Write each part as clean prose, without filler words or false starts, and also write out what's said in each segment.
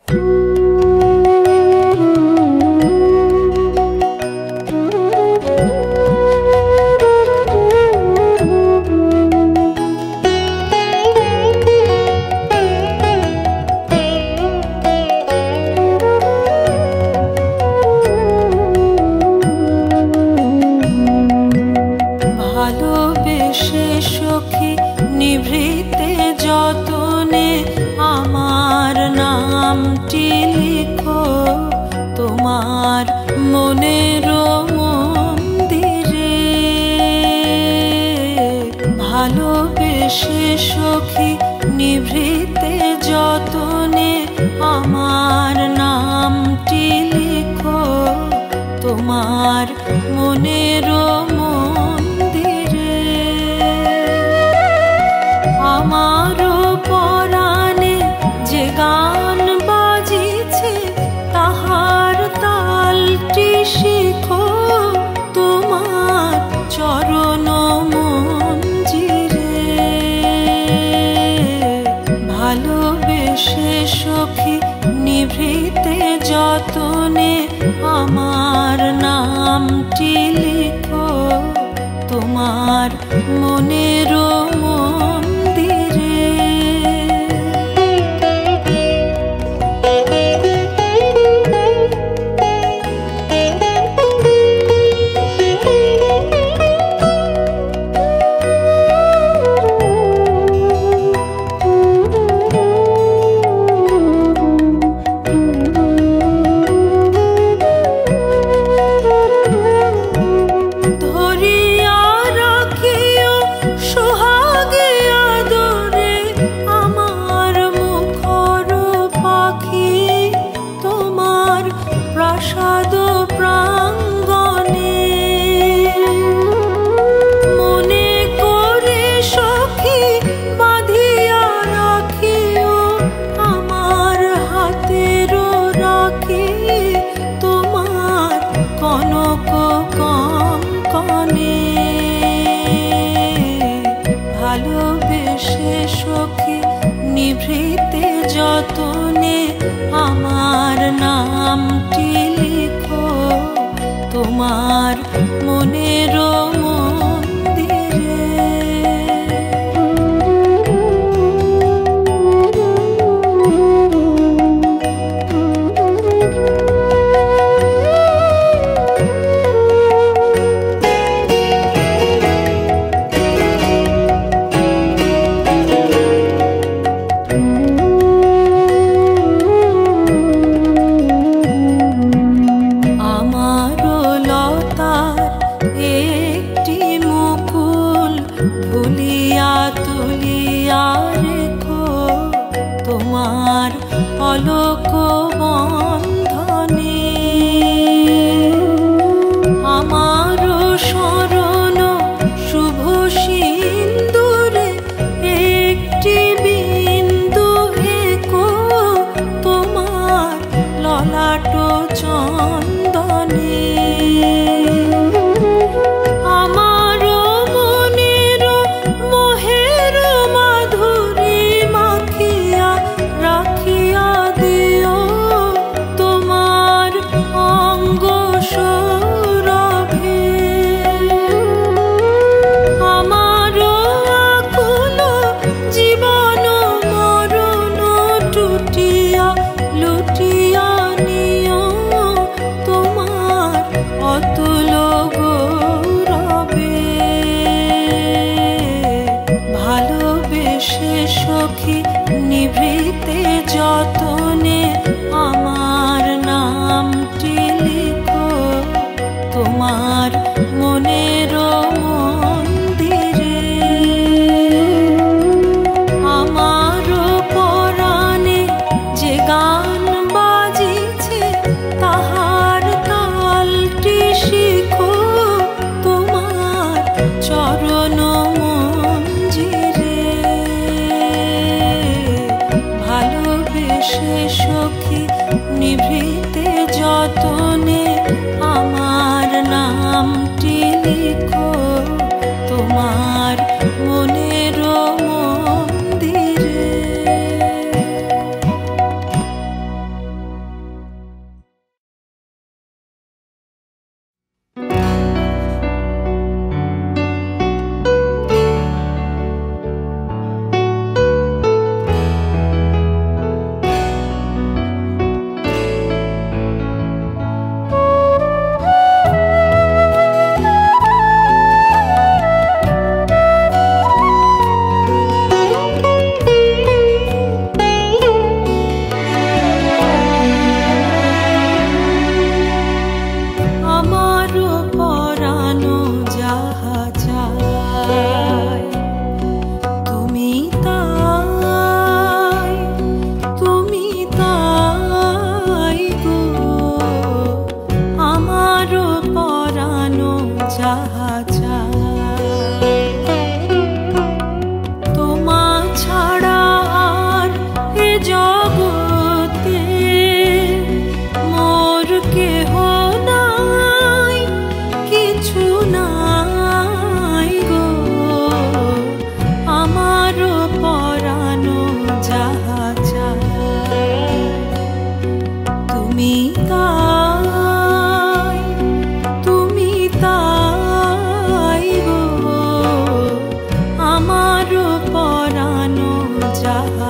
ভালোবেসে সখী নিভৃতে যতনে আমার নামটি লিখো তোমার মনের মন্দিরে। ভালোবেসে সখী নিভৃতে যতনে আমার নামটি লিখো তোমার মনের মন্দিরে। আমারও পরাণে যে গান বাজিছে তাহার তালটি শিখো তোমার চরণ মঞ্জিরে। ভালোবেসে সখী নিভৃতে যতনে আমার নামটি লিখো তোমার মনের মন্দিরে। প্রাসাদ প্রাঙ্গণে মনে করে সখী বাঁধিয়া রাখিও আমার হাতের রাখি তোমার কনক কঙ্কণে। ভালোবেসে সখী নিভৃতে যতনে আমার নামটি লিখো তোমার মনের মন্দিরে। একটি মুকুল ভুলিয়া তুলিয়া রেখো তোমার অলোক বন্ধনে। আমার শরণ শুভ সিন্দুরে একটি বিন্দু হেকো তোমার ললাট চন্দনে। আমার মনের মোহের মাধুরী মাখিয়া রাখিয়া দিও তোমার অঙ্গ সৌরভে। আমার আকুল জীবন মরণ টুটিয়া লুটিয়া নিও তোমার অতুল গৌরবে। ভালোবেসে সখী নিভৃতে যতনে আমার নামটি লিখো তোমার মনের মন্দিরে। আমার পরাণে যে গান বাজিছে তাহার তালটি শিখো তোমার চরণ মঞ্জিরে। ভালোবেসে সখী নিভৃতে যতনে আমার নামটি লিখো তোমার মনের মন্দিরে। তুমি তাই গো আমার পরানো যাহা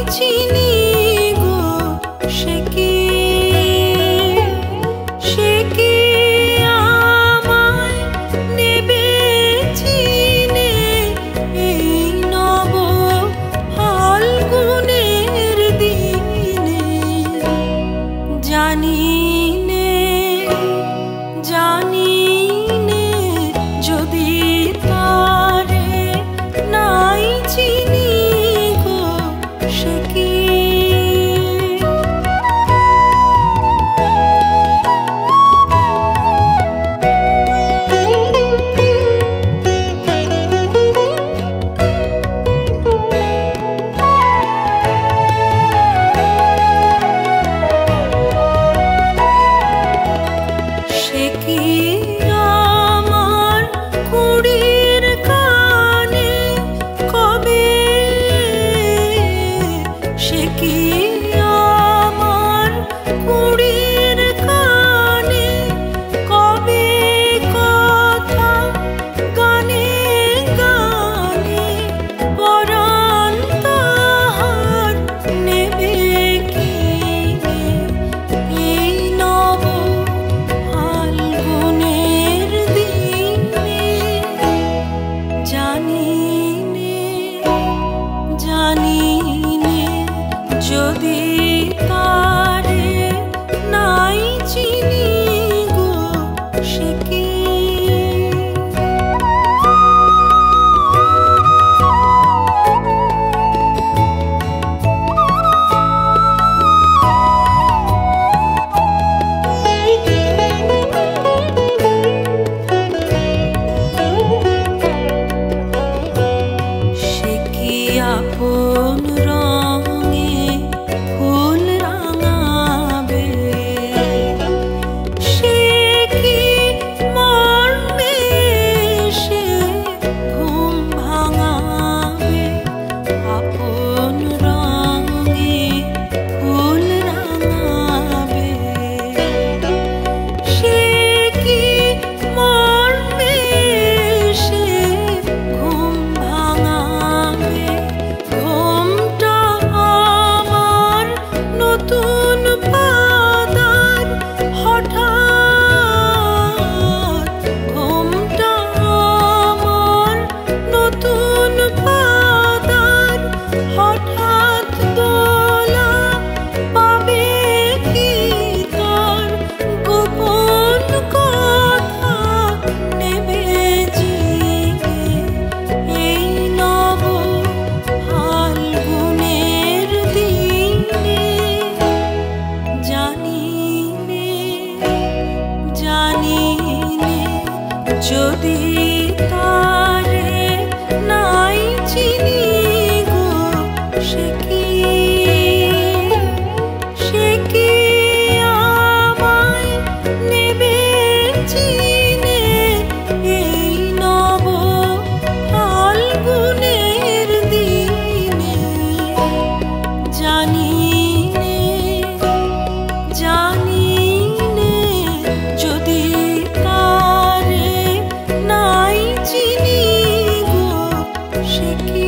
চিনি গো সে কি আমায় নেবে চিনে এই নব ফাল্গুনের দিনে জানি নে যদি তারে নাই চিনি গো সে কি যদি তারে নাই চিনি গো সে কি সে কি আপন রঙে ফুল রাঙাবে সে কি মর্মে সে ঘুম ভাঙাবে আপন রঙে ফুল রাঙাবে সে কি মর্মে সে ঘুম ভাঙাবে ঘুমটা আমার নতুন পাতার হঠাৎ ঘুমটা আমার নতুন পাতার হঠাৎ দোলা পাবে কি তার গোপন কথা নেবে জিগে এই নব ফাল্গুনের দিনে জানি নে যদি তারে নাই চিনি গো সে কি আমায় নেবে চিনে এই নব ফাল্গুনের দিনে জানি নে যদি তারে নাই চিনি গো সে কি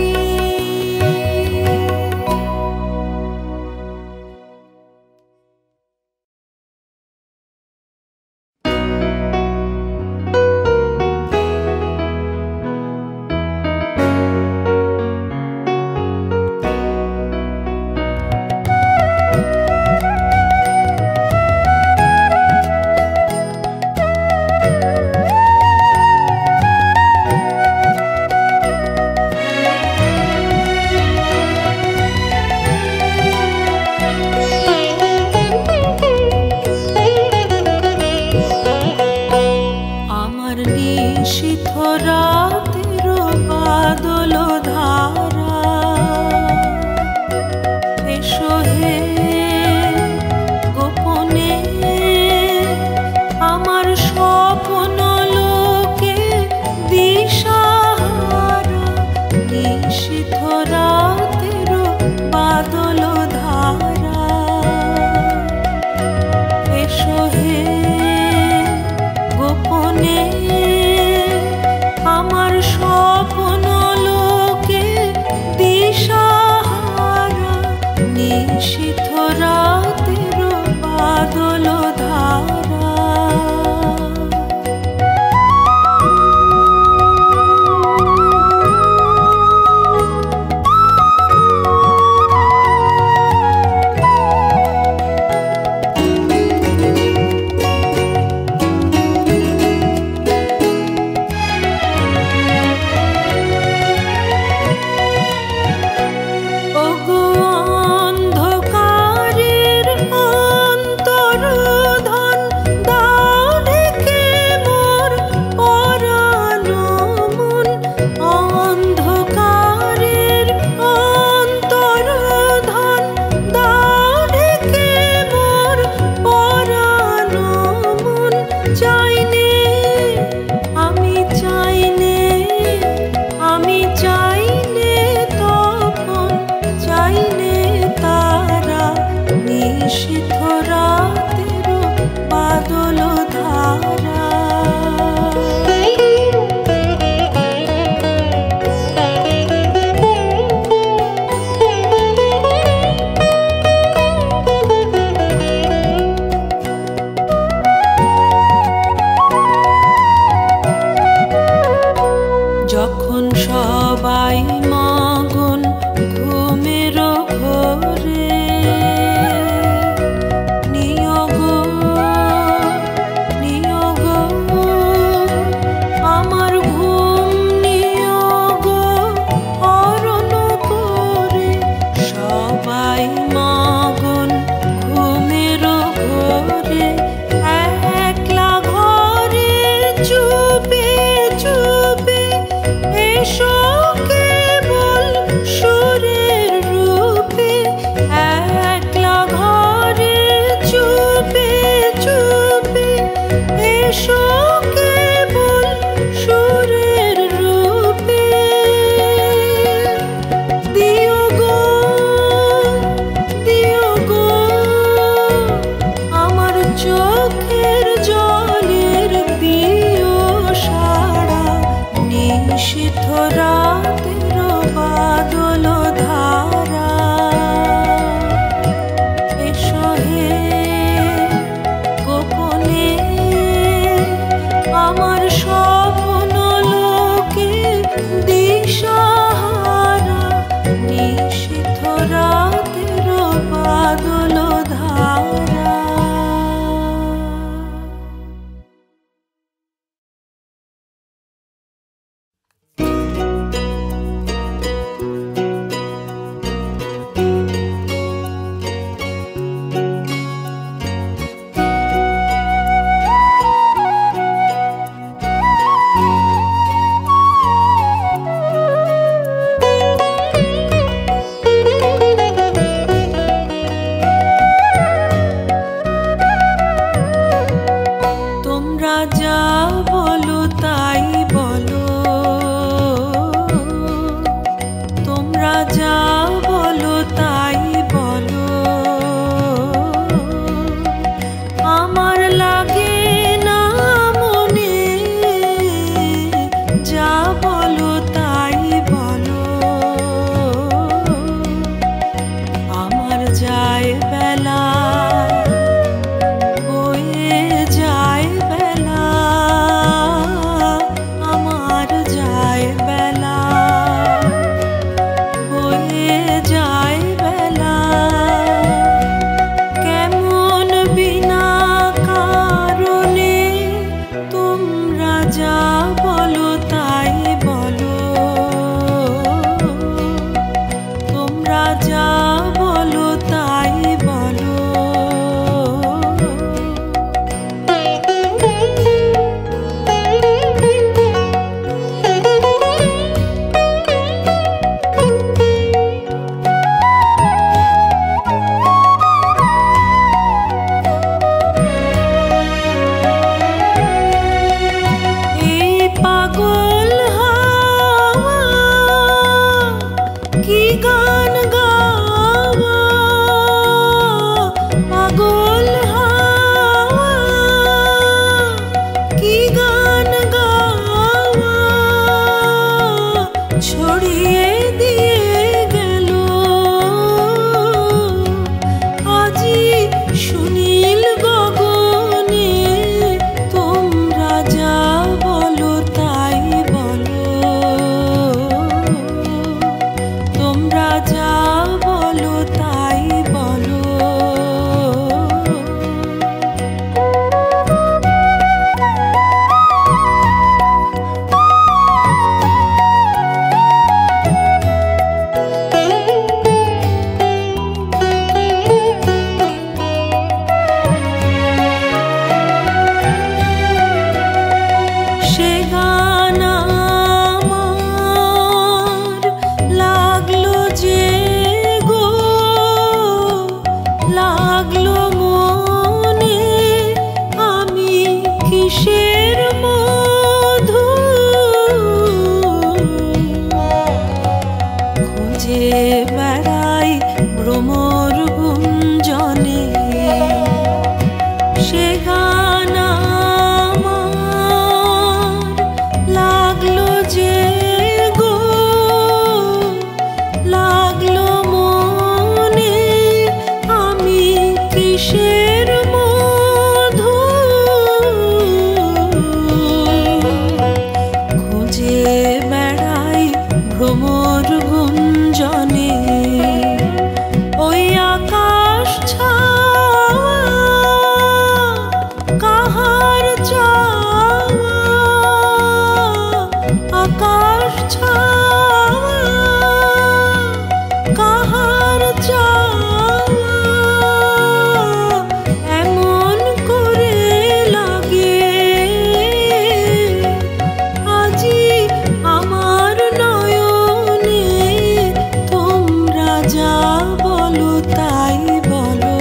বলো তাই বলো,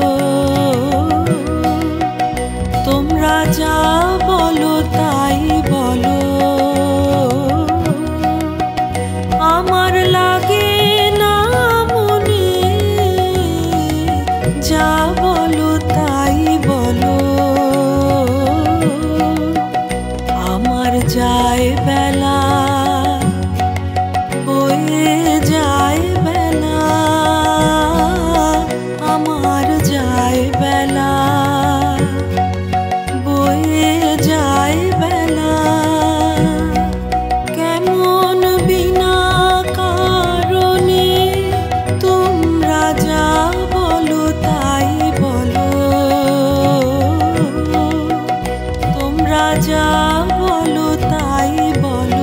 তোমরা যা বলো তাই বলো, আমার লাগে না মনে, যা বলো তাই বলো, আমার যায় বেলা বয়ে যায় বেলা, আমার যায় বেলা বয়ে যায় বেলা, কেমন বিনা কারণে তোমরা যা বলো তাই বলো, তোমরা যা বলো তাই বলো।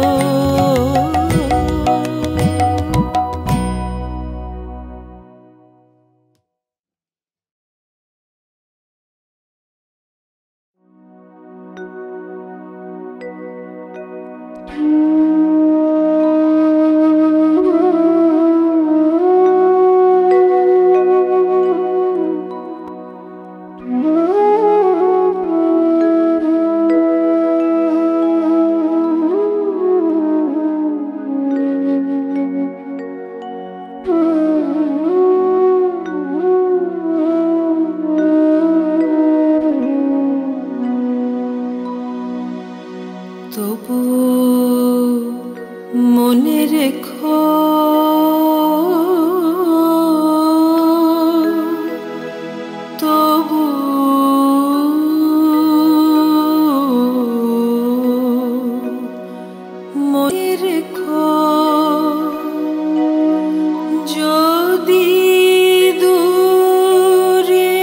তবু মনে রেখো, তবু মনে রেখো, যদি দূরে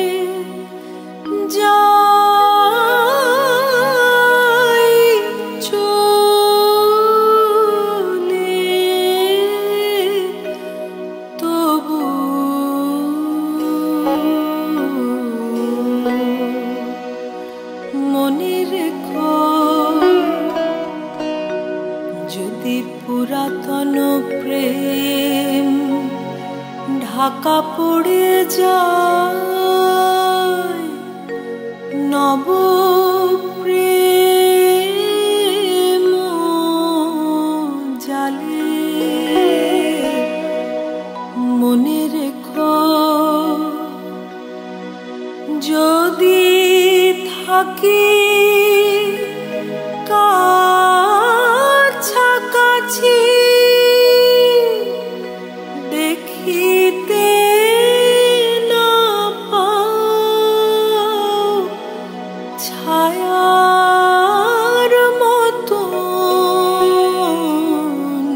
যাই চলে, তবু মনে রেখো, যদি পুরাতন প্রেম ঢাকা পড়ে যায়, নব প্রেম জালে, মনে রেখো, যদি থাকি কাছাকাছি, দেখিতে না পাও ছায়ার মতন,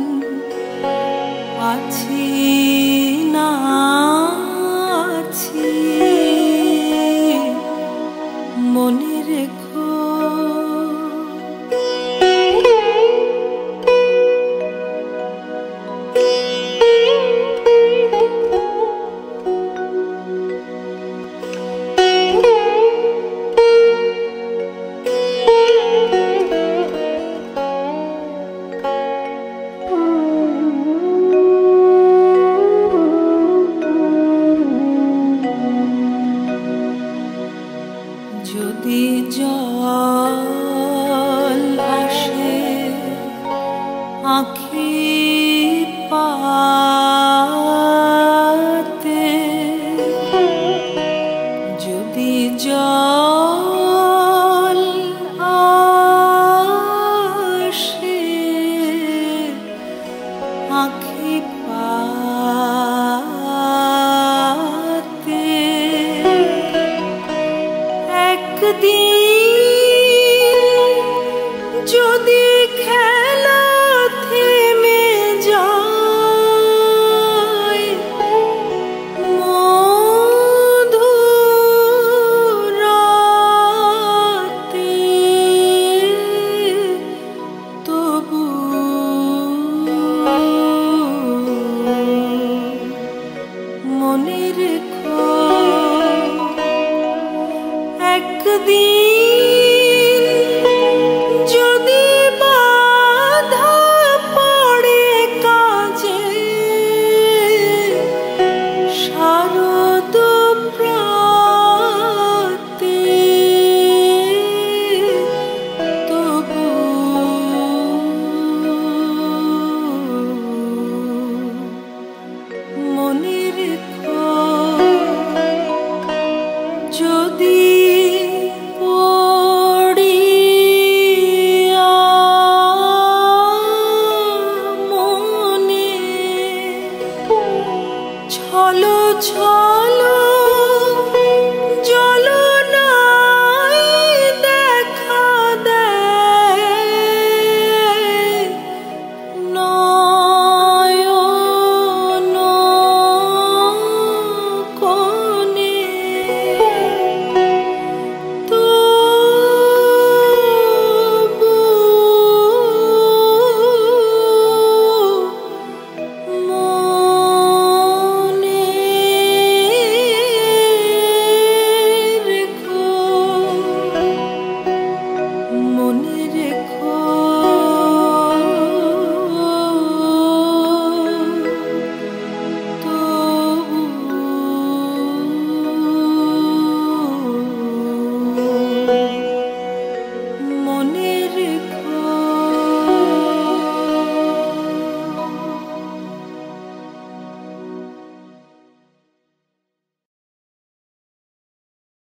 আছি না আছি, মনে রেখো। যদি জল আসে আঁখি পাতে, যদি জল আসে আঁখি পাতে, একদিন যদি খেলা থেমে যায়, মধুরাতে, তবু মনে রেখো, একদিন যদি বাধা পড়ে কাজে, ছলো